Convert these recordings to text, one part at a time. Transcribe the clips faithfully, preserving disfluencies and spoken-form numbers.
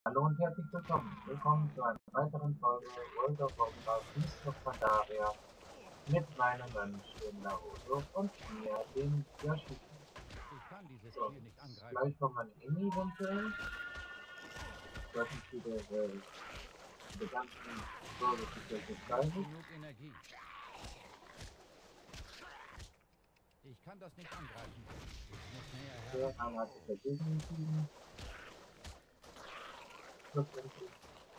Hallo und herzlich willkommen. Willkommen zu einer weiteren Folge World of Warcraft Beasts of Pandaria mit meinem Mönch, dem Naruto, und mir, dem Yoshi. Ich kann dieses So, Ziel nicht angreifen. gleich kommt mein Inni eventuell. Das ist wieder äh, die ganzen Sorge-Prozesse gleiche. Genug Energie. Ich kann das nicht angreifen. Ich muss näher heran. Der einer hat sich dagegen entschieden. Schlussendlich.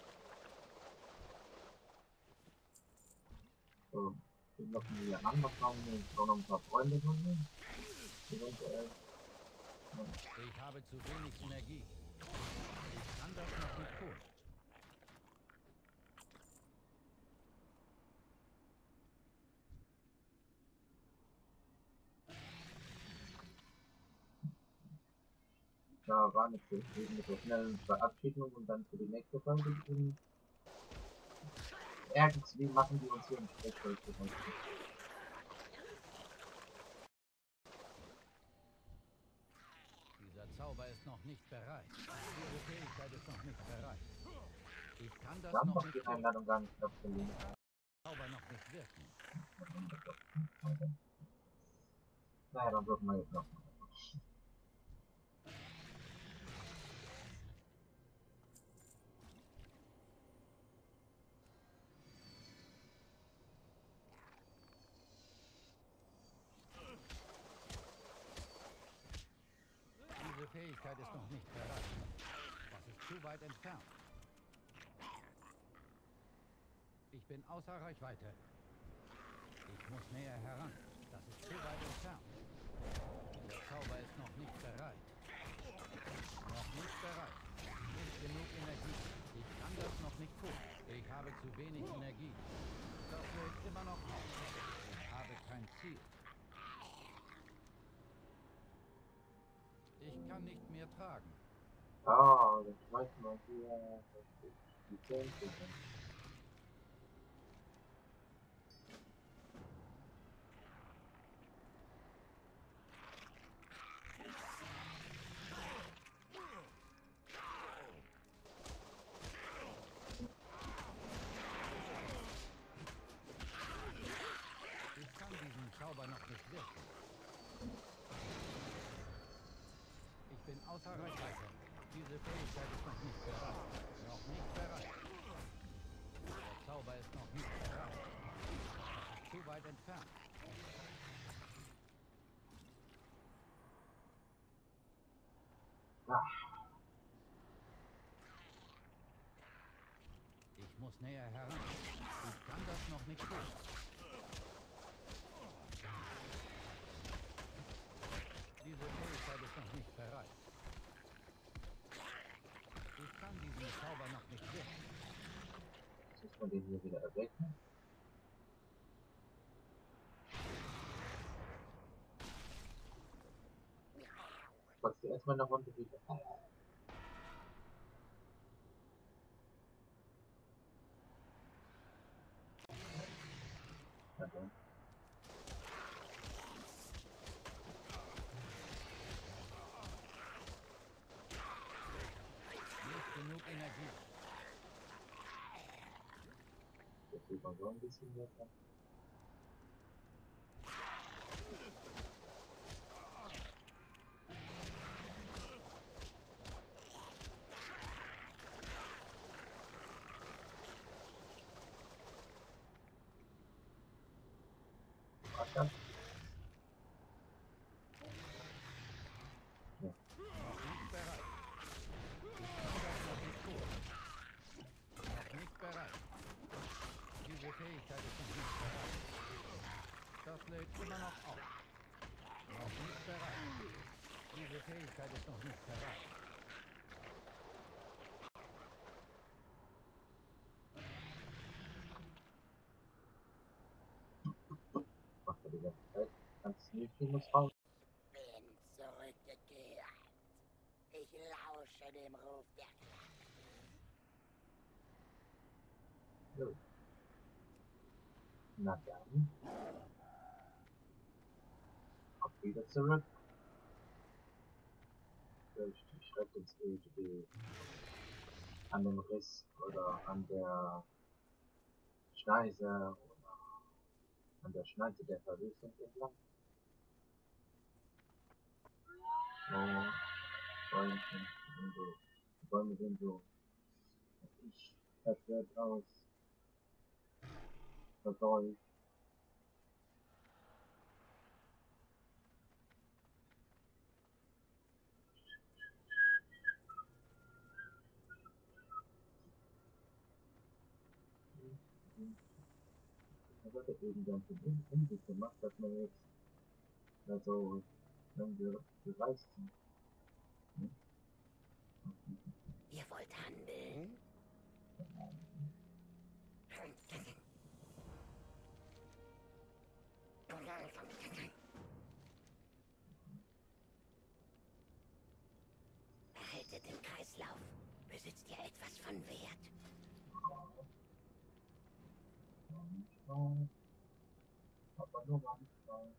So, wir locken hier an, was haben wir? Ich brauche noch ein paar Freunde von mir. Eventuell. Ja. Ich habe zu wenig Energie. Ich kann das noch nicht tun. Da war nicht so eben mit der schnellen Verabschiedung und dann für die nächste Folge drin. Irgendwie machen die uns hier ein Sprechfeld. Dieser Zauber ist noch nicht bereit. Diese Fähigkeit ist noch nicht bereit. Ich kann das Wir haben noch doch nicht die tun. Einladung gar nicht abgelehnt. Zauber noch nicht wirken. Naja, dann dürfen wir jetzt noch. Diese Fähigkeit ist noch nicht bereit. Das ist zu weit entfernt. Ich bin außer Reichweite. Ich muss näher heran. Das ist zu weit entfernt. Der Zauber ist noch nicht bereit. Noch nicht bereit. Nicht genug Energie. Ich kann das noch nicht tun. Ich habe zu wenig Energie. Das lädt immer noch auf. Ich habe kein Ziel. Ich kann nicht mehr tragen. Ah, dann schmeißen wir hier die zehn Prozent. Ich kann diesen Zauber noch nicht wirken. Ich bin außer Reichweite. Diese Fähigkeit ist noch nicht bereit. Noch nicht bereit. Der Zauber ist noch nicht bereit. Das ist zu weit entfernt. Ah, Ich muss näher heran. Ich kann das noch nicht tun. Diese Fähigkeit ist noch nicht bereit. Ich kann diesen Zauber noch nicht wirken. jetzt muss man den hier wieder erwecken. Machst du erstmal eine Runde wieder. Na dann. Nicht genug Energie. Jetzt sieht man so ein bisschen besser. Was das? Ja. Noch nicht bereit. Ich kann das noch nicht tun. Noch nicht bereit. Diese Fähigkeit ist noch nicht bereit. Das lädt immer noch auf. Noch nicht bereit. Diese Fähigkeit ist noch nicht bereit. Macht er die ganze Zeit. Kannst du nicht muss raus. Bin zurückgekehrt. Ich lausche dem Ruf der So. Na dann. Ab wieder zurück. Durch die Schritt ins Öde. an dem Riss oder an der Schneise oder an der Schneise der Verwüstung entlang. So, Bäume sind so, die Bäume sind so, ich zerstört aus, verdorrt. Das hat er eben ganz in Umsicht gemacht, dass man jetzt also wenn wir gereist sind. Hm? Ihr wollt handeln? Erhaltet den Kreislauf. Besitzt ihr etwas von Wert? Manchmal, aber nur manchmal.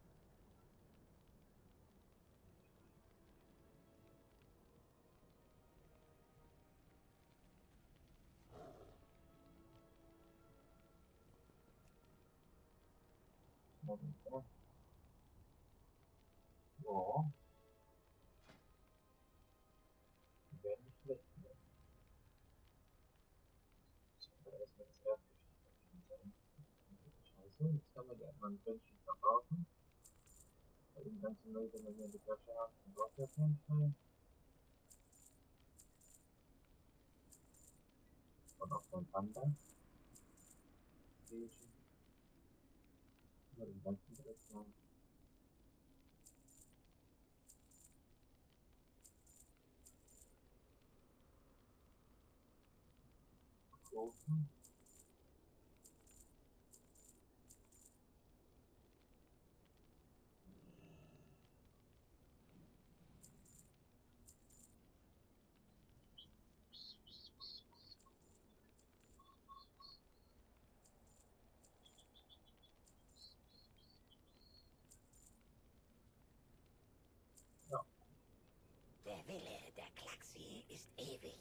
Ja. Ja. Die werden nicht schlecht, ne? Das kann man erstmal das Erdgewicht sein. Scheiße, jetzt kann man ja erstmal ein Quäntchen verkaufen. Bei dem ganzen Müll, den man hier in die Tasche hat, dann braucht ja keinen Fall. Und auch beim Panda. Sehe ich schon. Über den ganzen Dreck mal. Kaufen. Ja. Der Wille der Klaxi ist ewig.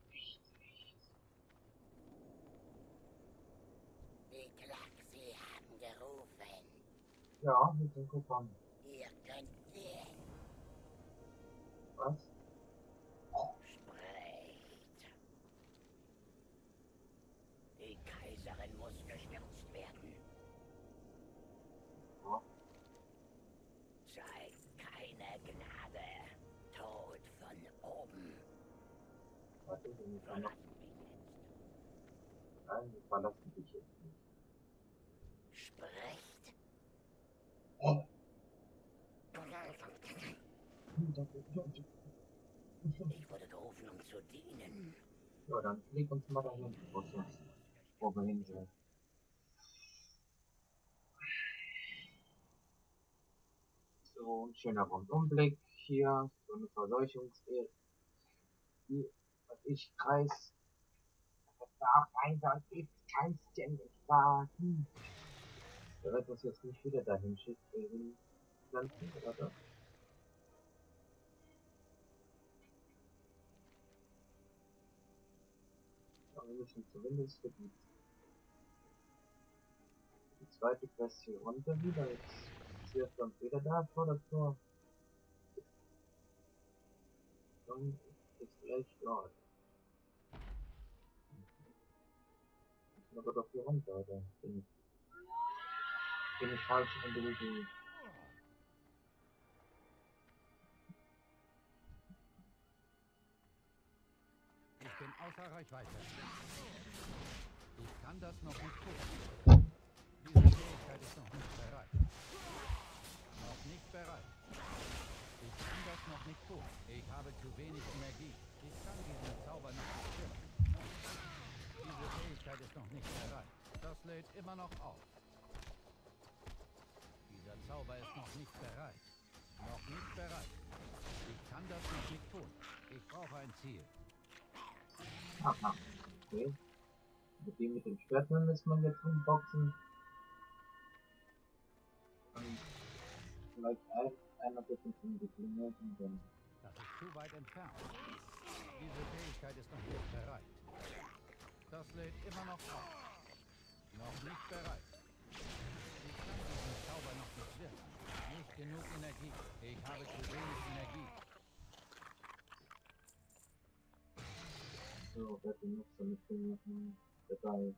Die Klaxi haben gerufen. Ja, wir sind gekommen. Ihr könnt gehen. Was? Sprecht. Die Kaiserin muss gestürzt werden. Ja. Zeigt keine Gnade. Tod von oben. Warte, wir müssen noch. Verlassen mich jetzt. Nein, wir verlassen dich jetzt nicht. Sprecht. Oh. Ich wurde gerufen, um zu dienen. Ja, dann leg uns mal dahin, wo es jetzt, wo wir hin sind. So ein schöner Rundumblick hier, so eine Verseuchungswelt, die, was ich Kreis, darf Einsatz ist kein Gefahr. Hm. Der wird uns jetzt nicht wieder dahin schicken, landen, oder so. Aber wir müssen zumindest für die, die zweite Quest hier runter wieder. Jetzt ist hier schon wieder da vor der Tor. Dann ist gleich dort. Müssen aber doch hier runter, oder? Bin ich, bin ich falsch individuell. Ich bin außer Reichweite. Ich kann das noch nicht tun. Diese Fähigkeit ist noch nicht bereit. Noch nicht bereit. Ich kann das noch nicht tun. Ich habe zu wenig Energie. Ich kann diesen Zauber noch nicht führen. Diese Fähigkeit ist noch nicht bereit. Das lädt immer noch auf. Dieser Zauber ist noch nicht bereit. Noch nicht bereit. Ich kann das noch nicht tun. Ich brauche ein Ziel. Aha, okay. Mit dem mit dem Schwert müssen wir jetzt umboxen. Und vielleicht ein, einer wird uns in die Klinge und dann. Das ist zu weit entfernt. Diese Fähigkeit ist noch nicht bereit. Das lädt immer noch auf. Noch nicht bereit. Ich kann diesen Zauber noch nicht wirken. Nicht genug Energie. Ich habe zu wenig Energie. So, wer hat noch so mit dem machen? Dabei.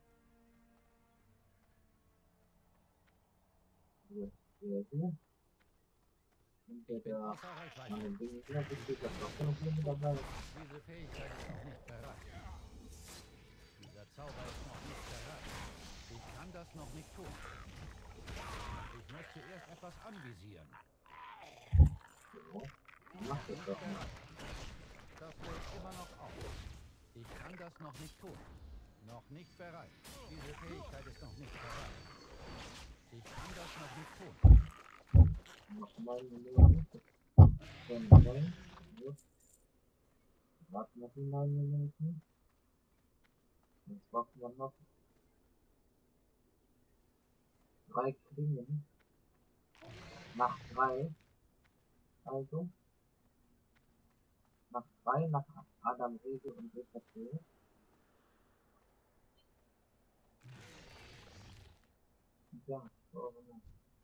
Hier, hier, hier. Und der Ich bin da außer Reichweite. an den Dingen, ja, das steht da doch noch jemand dabei. Diese Fähigkeit ist noch nicht bereit. Dieser Zauber ist noch nicht bereit. Ich kann das noch nicht tun. Ich muss zuerst etwas anvisieren. So, mach das Nicht doch mal. bereit. Das lädt immer noch auf. Ich kann das noch nicht tun. Noch nicht bereit. Diese Fähigkeit ist noch nicht bereit. Ich kann das noch nicht tun. Noch neun Minuten. Dann neun. Gut. Warten noch die neun Minuten. Jetzt brauchen wir noch drei Klingen. Nach drei. Also. Nach drei, nach Adam Rege und Richard Rege. Ja, so, genau.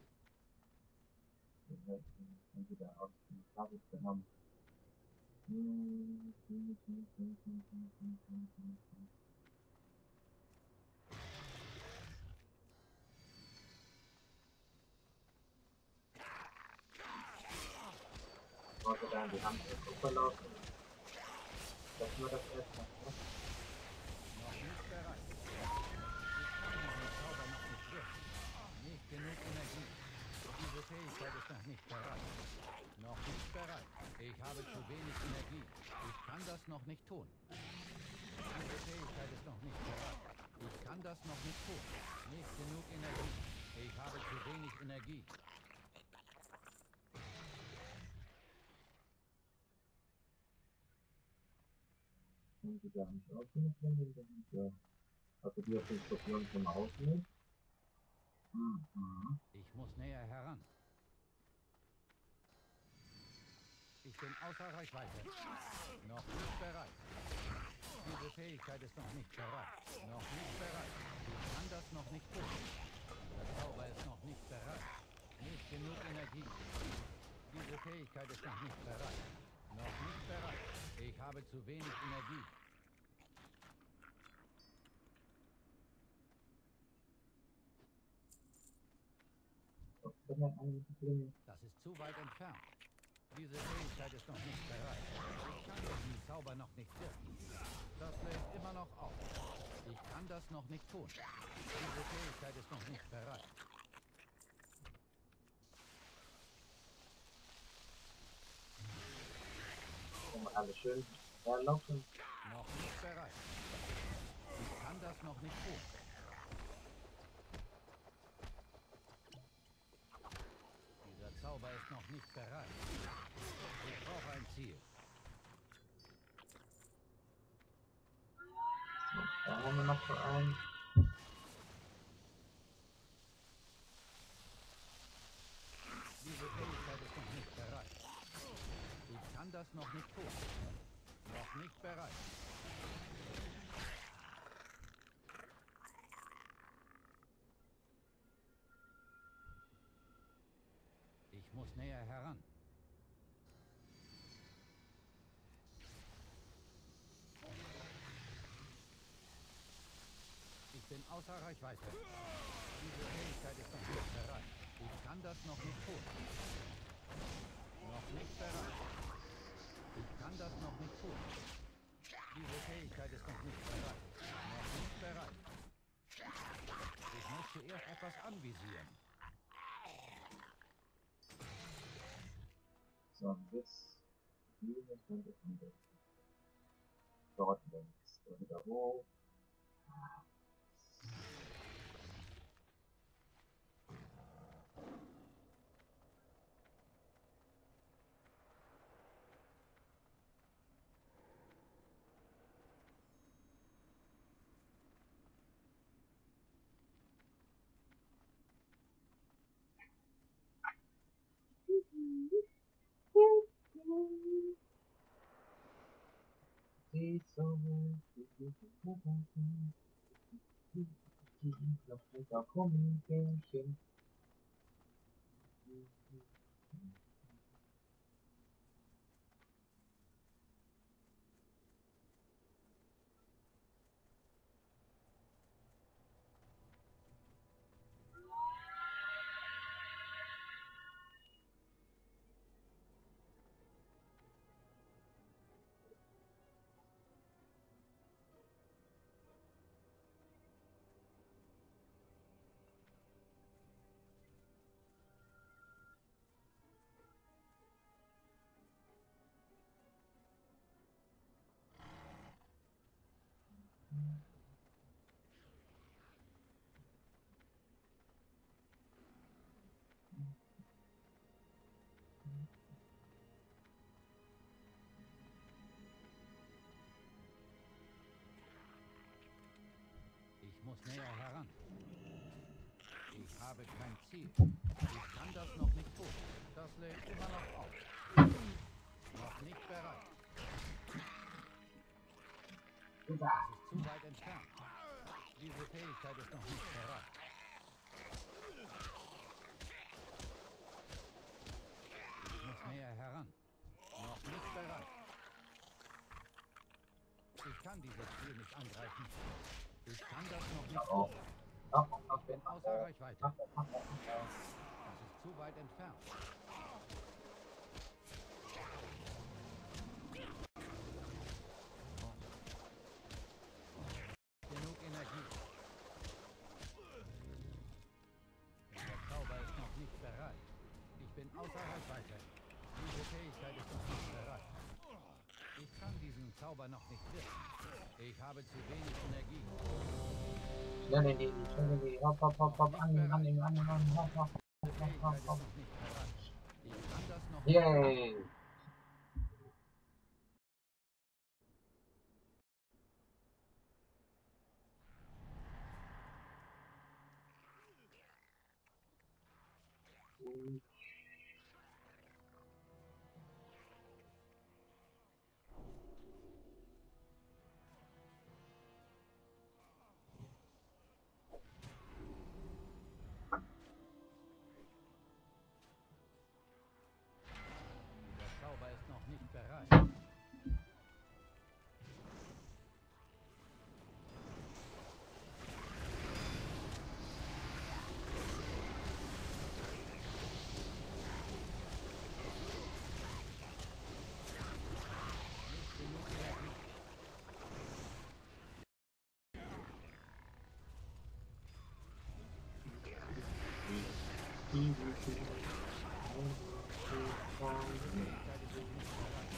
Das heißt, dann wieder aus dem Tages genommen. Hm, hm, hm, hm, hm, hm, hm, hm, hm, hm. Wollte da die Hand verlaufen. Das ist nur das erste. Ne? Noch nicht bereit. Ich kann diesen Zauber noch nicht wirken. Nicht genug Energie. Diese Fähigkeit ist noch nicht bereit. Noch nicht bereit. Ich habe zu wenig Energie. Ich kann das noch nicht tun. Diese Fähigkeit ist noch nicht bereit. Ich kann das noch nicht tun. Nicht genug Energie. Ich habe zu wenig Energie. Und die da nicht ausgenutzt werden, dann sind ja. Also die auf den Skorpion schon mal rausnehmen. Mhm. Ich muss näher heran. Ich bin außer Reichweite. Noch nicht bereit. Diese Fähigkeit ist noch nicht bereit. Noch nicht bereit. Ich kann das noch nicht tun. Der Zauber ist noch nicht bereit. Nicht genug Energie. Diese Fähigkeit ist noch nicht bereit. Noch nicht bereit. Ich habe zu wenig Energie. Was ist denn eigentlich die Klinge? Das ist zu weit entfernt. Diese Fähigkeit ist noch nicht bereit. Ich kann diesen Zauber noch nicht wirken. Das lädt immer noch auf. Ich kann das noch nicht tun. Diese Fähigkeit ist noch nicht bereit. Kann man alles schön herlaufen. Noch nicht bereit. Ich kann das noch nicht tun. Dieser Zauber ist noch nicht bereit. Ich brauche ein Ziel. Da haben wir noch so einen. Diese Fähigkeit ist noch nicht bereit. Ich kann das noch nicht tun. Noch nicht bereit. Ich muss näher heran. Ich bin außer Reichweite. Diese Fähigkeit ist noch nicht bereit. Ich kann das noch nicht tun. Noch nicht bereit. Ich kann das noch nicht tun. Diese Fähigkeit ist noch nicht bereit. Noch nicht bereit. Ich muss zuerst etwas anvisieren. So, jetzt minus hundertundsechzig. Dort links. Da wieder hoch. Die Sonne, die Guter Gummibärchen. Ich muss näher heran. Ich habe kein Ziel. Ich kann das noch nicht tun. Das lädt immer noch auf. Noch nicht bereit. Das ist zu weit entfernt. Diese Fähigkeit ist noch nicht bereit. Ich muss näher heran. Noch nicht bereit. Ich kann dieses Ziel nicht angreifen. Ich kann das noch nicht tun. Ich bin außer Reichweite. Das ist zu weit entfernt. Genug Energie. Der Zauber ist noch nicht bereit. Ich bin außer Reichweite. Diese Fähigkeit ist noch nicht bereit. Ich kann diesen Zauber noch nicht wirken. Ich habe zu wenig Energie. Nein, nein, nein, nein, nein, hopp, hopp, hopp, hopp, annehmen, annehmen, annehmen, annehmen, hopp, hopp, Die hopp, Fähigkeit hopp, ist hopp. noch nicht bereit. Ich kann das noch nicht. Yay! Der Zauber ist noch nicht bereit. Nicht genug Energie. Fähigkeit ist noch nicht bereit.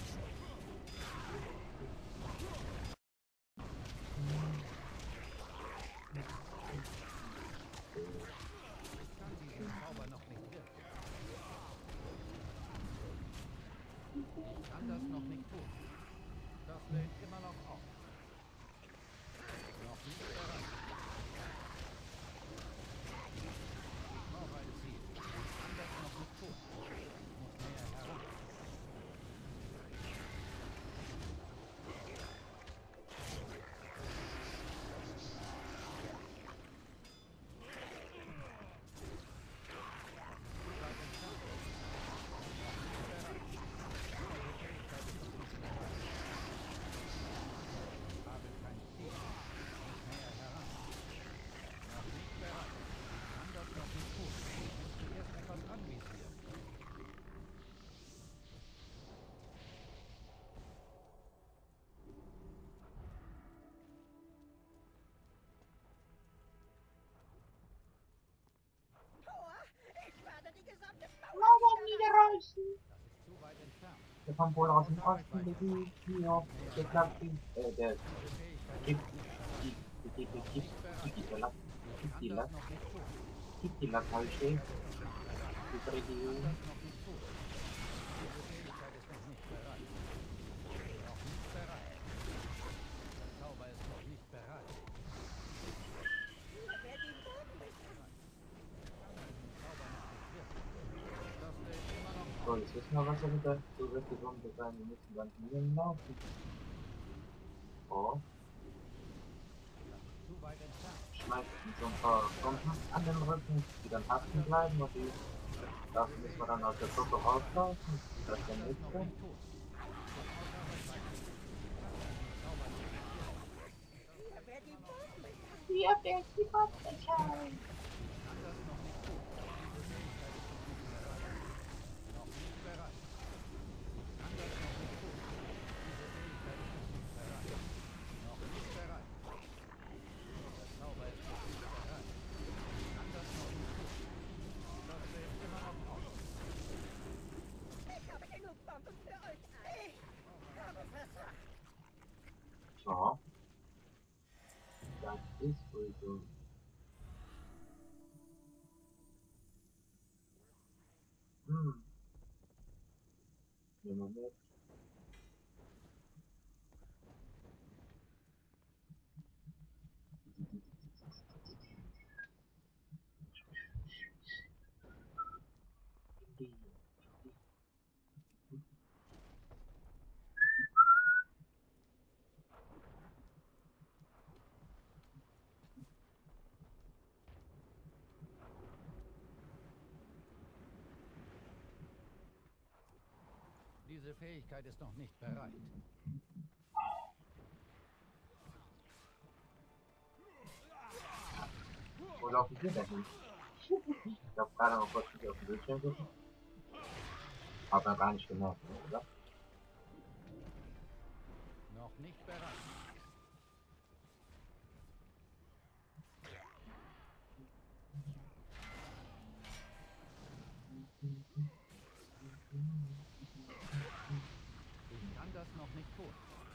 Ich kann diesen Zauber noch nicht wirken. Ich kann das noch nicht tun. Das lädt immer noch auf. Noch nicht bereit. Ich brauche ein Ziel. Ich kann das noch nicht tun. Ich muss näher heran. Zu weit entfernt. Noch nicht bereit. Diese Fähigkeit ist noch nicht bereit. Ich habe kein Ziel. Ich muss näher heran. Noch nicht bereit. Ich kann das noch nicht tun. Ich muss zuerst etwas anvisieren. Tor! Ich werde die gesamte Mauer niederreißen! Das ist zu weit entfernt. Der kommt wohl aus dem Osten, der geht hier, der klappt ihn, äh, der Diese Fähigkeit ist gibt, noch nicht bereit. die, die, die, die, die, die, die, die, Lack, Ich gibt kann die das Lack, noch nicht tun. gibt die Lack, halt stehen, Fähigkeit ist noch nicht bereit. die Ich kann Region. das noch nicht tun. Diese Fähigkeit ist noch nicht bereit. Noch nicht bereit. Der Zauber ist noch nicht bereit. Wer die Boden beschreibt. Ich kann diesen Zauber noch nicht wirken. Das lädt immer noch So, auf. jetzt wissen wir, was er mit der Zusatzbeton sein. Wir müssen dann hier laufen. Oh, Das ist zu weit entfernt. schmeißt Und so ein paar Klumpen an dem Rücken, die dann haften bleiben und die, dafür müssen wir dann aus der Gruppe rauslaufen. Das ist der nächste. Hier fällt die Postfächer. So. Das ist wohl so. Hm. Nehmen wir mit. Diese Fähigkeit ist noch nicht bereit. Wo laufen wir denn hin? Ich habe gerade mal kurz nicht auf den Bildschirm geguckt. Hab man gar nicht gemerkt, oder? Noch nicht bereit. Ich kann das noch nicht tun.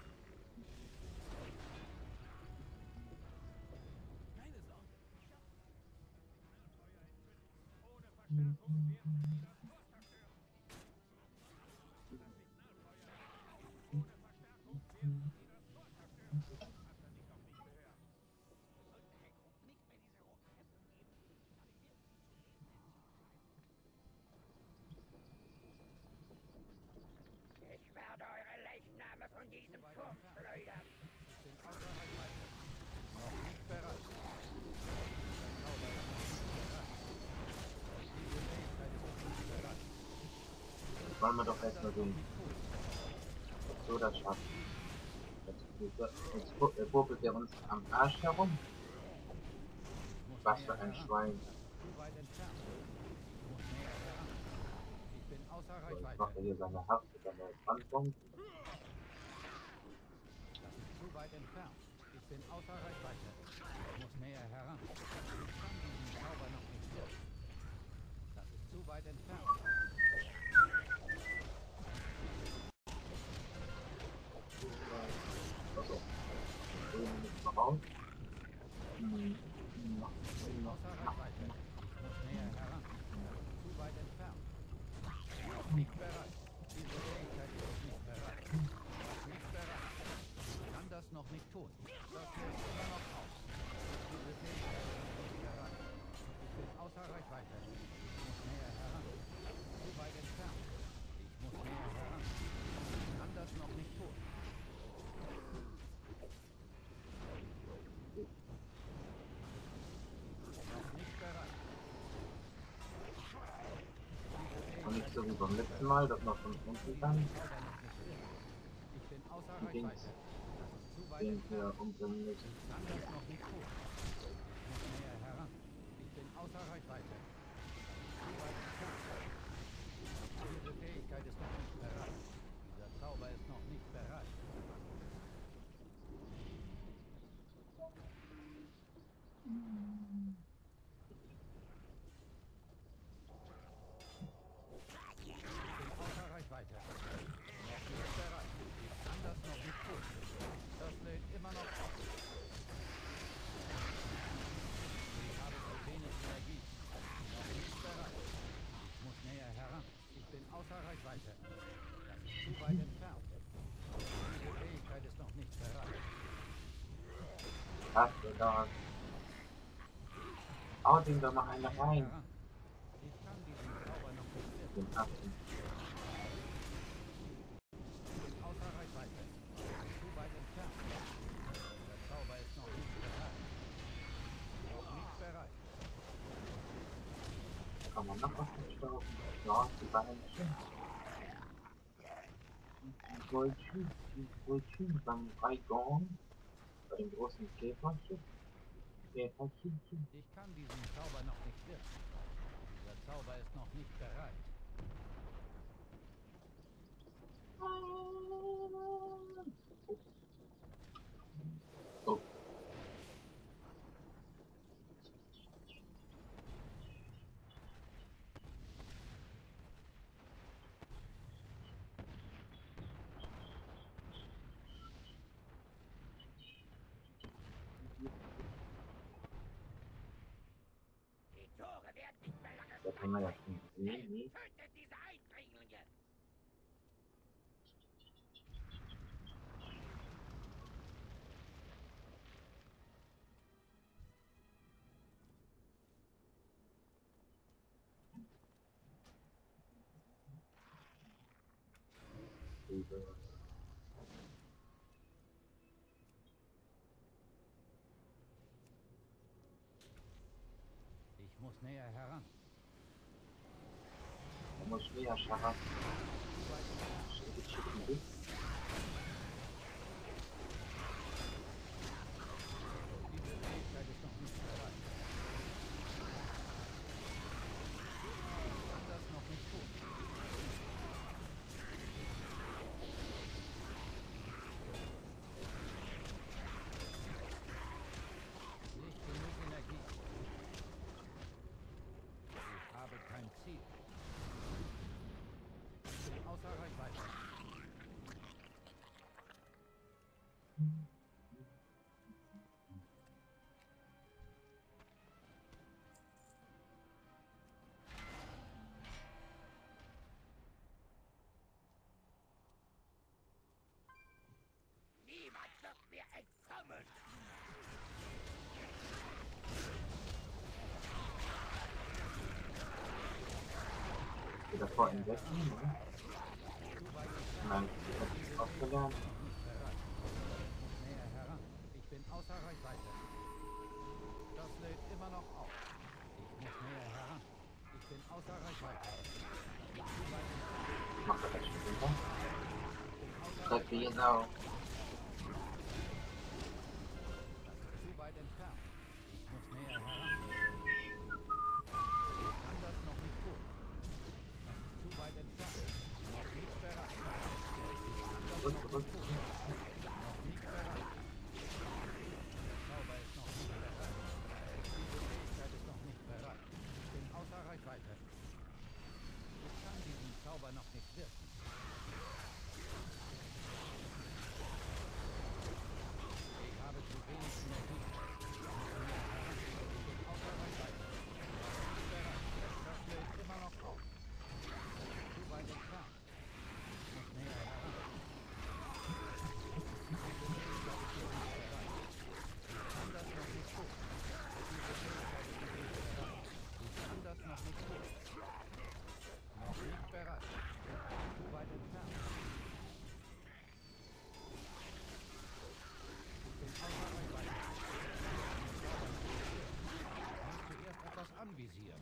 Ich werde eure Leichname von diesem Turm schleudern. Ich bin außer Reichweite. Noch nicht bereit. Der Zauber ist noch nicht bereit. Diese Fähigkeit ist noch nicht bereit. Jetzt wollen wir doch erstmal sehen, so das schaffen. Jetzt, jetzt, jetzt äh, puppelt er uns am Arsch herum. Was für ein Schwein. Zu weit entfernt. Ich muss näher heran. Ich bin außer So, jetzt Reichweite. macht er hier seine Haft mit seiner Brandpunkt. Das ist zu weit entfernt. Ich bin außer Reichweite. Ich muss näher heran. Ich kann diesen Zauber noch nicht wirken. Das ist zu weit entfernt. Achso. Drüben müssen wir raus. Hm. Außer Reichweite. Ich muss näher heran. Zu weit entfernt. Noch nicht bereit. Diese Fähigkeit ist noch nicht bereit. Noch nicht bereit. Ich kann das noch nicht tun. Das hält immer noch aus. Diese Fähigkeit ist noch nicht bereit. Ich bin außer Reichweite. Ich muss näher heran. Zu weit entfernt. Ich muss näher heran. Ich kann das noch nicht tun. Noch nicht bereit. Und nicht so wie beim letzten Mal, dass man von unten kann. Ich bin außer Die Dings, Reichweite. Das ist zu weit den entfernt. wir umbringen müssen. Ich kann das noch nicht tun. Ich muss näher heran. Ich bin außer Reichweite. Zu weit entfernt. Diese Fähigkeit ist noch nicht bereit. Dieser Zauber ist noch nicht bereit. Ich bin außer Reichweite. Noch nicht bereit. Ich kann das noch nicht tun. Das lädt immer noch auf. Ich habe zu wenig Energie. Noch nicht bereit. Ich muss näher heran. Ich bin außer Reichweite. Das ist zu weit entfernt. Diese Fähigkeit ist noch nicht bereit. Hast du da? Hau den doch mal eine rein. Heran. Ich kann diesen Zauber noch nicht wirken. Den Affen. Ich bin außer Reichweite. Zu weit entfernt. Der Zauber ist noch nicht bereit. Noch nicht Was ist da? Ja, die Bananchen. Die Goldschüler, die Goldschüler beim Reigon, bei dem großen Käferchen. Käferchen. Ich kann diesen Zauber noch nicht wirken. Der Zauber ist noch nicht bereit. Oh. Die Tore werden nicht mehr lange Da kann man ja schon sehen, nee. Tötet diese Eindringlinge! Ich muss näher heran. Da muss ich näher schaffen. Diese Fähigkeit ist noch nicht bereit. Ich kann das noch nicht tun. Nicht genug Energie. Ich habe kein Ziel. Ich bin außer Reichweite. Niemand wird mir entkommen! Die davor entdecken, ne? Nein, ich hab das ausgelernt. Nicht bereit. Ich muss näher heran. Ich bin außer Reichweite. Das lädt immer noch auf. Ich muss näher heran. Ich bin außer Reichweite. Zu weit entfernt. Ich mach das jetzt schon runter. Ich bin außer Drück Reichweite. genau. Das ist zu weit entfernt. Ich muss näher heran. Ich kann das noch nicht tun. Das ist zu weit entfernt. Noch nicht bereit. Ich kann das Zurück, noch zurück. nicht tun. Noch nicht bereit. Der Zauber ist noch nicht bereit. Diese Fähigkeit ist noch nicht bereit. Ich bin außer Reichweite. Ich kann diesen Zauber noch nicht wirken. Ich habe zu wenig Energie. Ich muss näher heran. Ich bin außer Reichweite. Noch nicht bereit. Das lädt immer noch auf. Das ist zu weit entfernt. Ich muss näher heran. Diese Fähigkeit ist noch nicht bereit. Ich kann das noch nicht tun. Diese Fähigkeit ist noch nicht bereit. Ich kann das noch nicht tun. Noch nicht bereit. Zu weit entfernt. Ich bin außer Reichweite. Ich muss zuerst etwas anvisieren.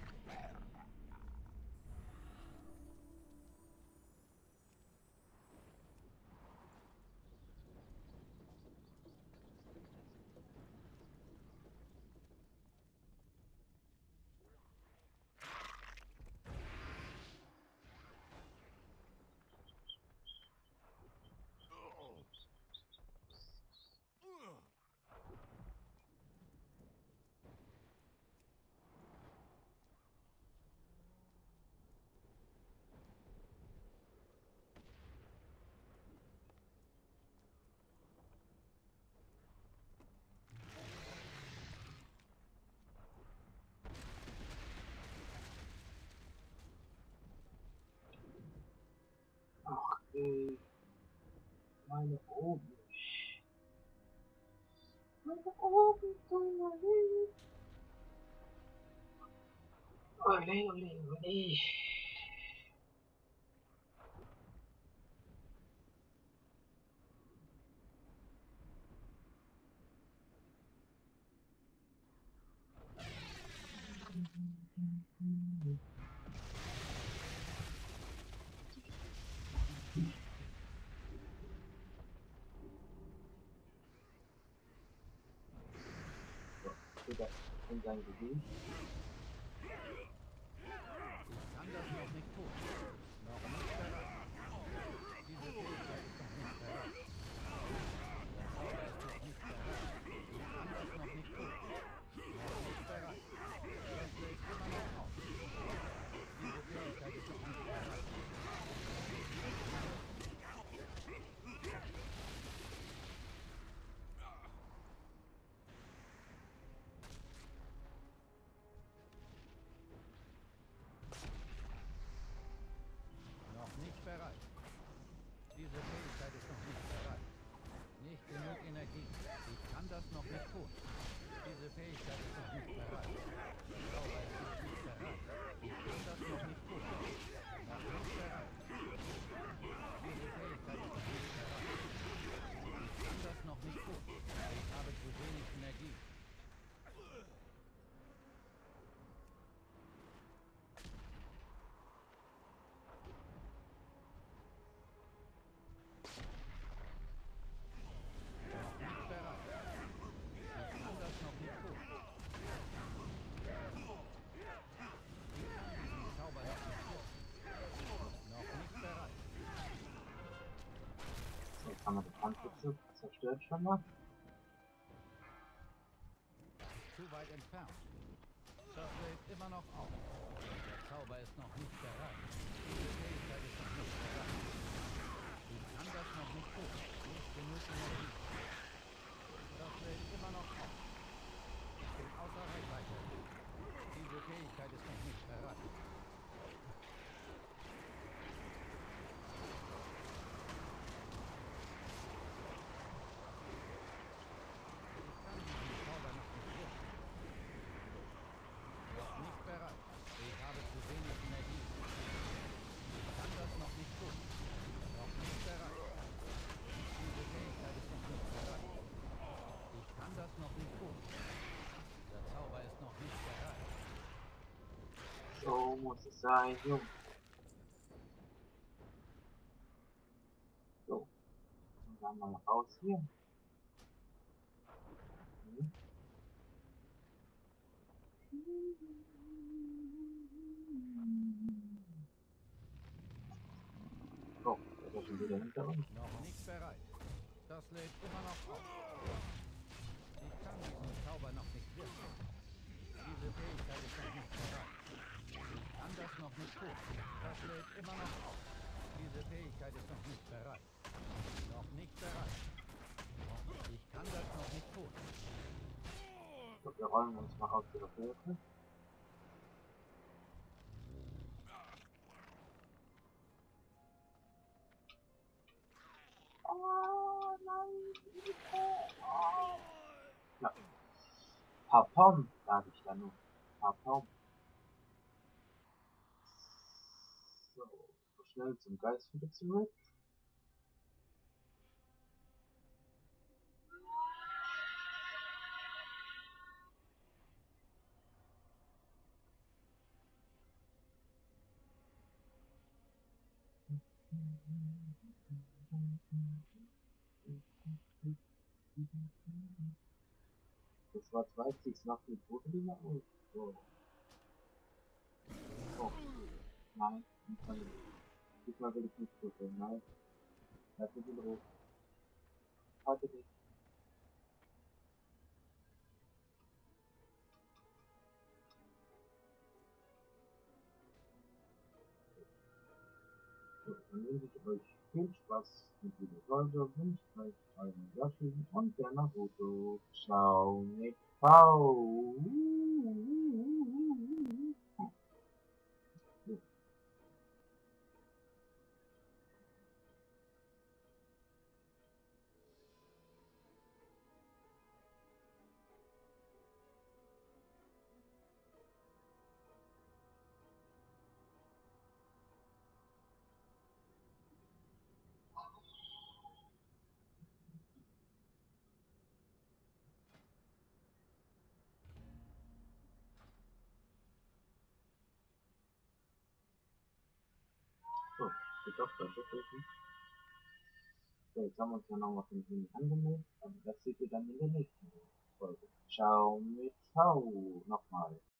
Ach, ey. Meine Oben. Meine Oben, du Ole, ole, ole. steht er in sein Gesicht. Ich kann das noch nicht tun. Noch nicht bereit. Diese Fähigkeit ist noch nicht bereit. Der Zauber ist noch nicht bereit. Ich kann das noch nicht tun. Noch nicht bereit. Das lädt immer noch auf. Diese Fähigkeit ist noch nicht bereit. Noch nicht bereit. Diese Fähigkeit ist noch nicht bereit. Nicht genug Energie. Ich kann das noch nicht tun. Diese Fähigkeit ist noch nicht bereit. Der Zauber ist noch nicht bereit. Ich kann das noch nicht tun. Noch nicht bereit. Diese Fähigkeit ist noch nicht bereit. Ich kann das noch nicht tun. Ich habe zu wenig Energie. Noch nicht bereit. Ich kann das noch nicht tun. Ich kann diesen Zauber noch nicht wirken. Noch nicht bereit. So, jetzt haben wir den Kampfbezug zerstört schon mal. Zu weit entfernt. Das lädt immer noch auf. Der Zauber ist noch nicht bereit. Diese Fähigkeit ist noch nicht bereit. Ich kann das noch nicht tun. Nicht genug Energie. Das lädt immer noch auf. Ich bin außer Reichweite. Diese Fähigkeit ist noch nicht bereit. Ich kann diesen Zauber noch nicht wirken. Noch nicht bereit. Ich habe zu wenig Energie. Ich kann das noch nicht tun. Noch nicht bereit. Diese Fähigkeit ist noch nicht bereit. Ich kann das noch nicht tun. Der Zauber ist noch nicht bereit. So muss es sein, Jungs. So. Und dann mal raus hier. Mhm. So, das ist schon wieder hinter uns. Noch nicht bereit. Das lädt immer noch auf. Ich kann diesen Zauber noch nicht wirken. Diese Fähigkeit ist noch nicht bereit. Ich kann das noch nicht tun. Das lädt immer noch auf. Diese Fähigkeit ist noch nicht bereit. Noch nicht bereit. Ich kann das noch nicht tun. So, wir rollen uns mal aus der Hilfe. Oh nein, Hilfe. Oh. Ja. Papom, sage ich da nur. Papom. So, so schnell zum Geist wieder zurück. Das Schwarz-Weiß sieht noch viel gruseliger aus. So. Oh, nein, diesmal nicht. Diesmal will ich nicht würfeln. Nein, lass mich in Ruhe. Heute nicht. So, dann wünsche ich euch viel Spaß mit dieser Folge. Wünscht euch euren Yoshi und der Naruto. Ciao mit V. So, geht doch das ist So, jetzt haben wir uns ja noch mal von Ihnen angemeldet, aber das seht ihr dann in der nächsten Folge. ciao, ciao, nochmal.